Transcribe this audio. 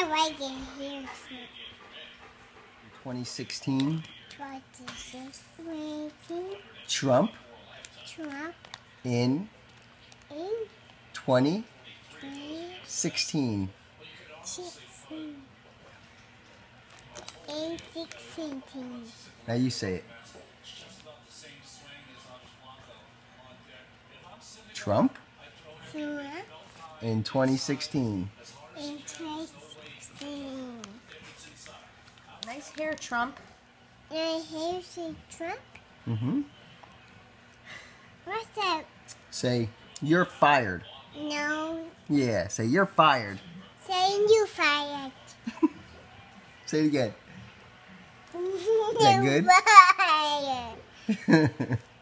like it here. 2016. 2016. Trump Trump in in 2016. 2016. In 16. Now you say it. Trump Trump in 2016. in 2016. Nice hair, Trump. And here's a Trump. Mm-hmm. What's that? Say, you're fired. No. Yeah, say, you're fired. Saying you fired. Say it again. Is that good? Fired.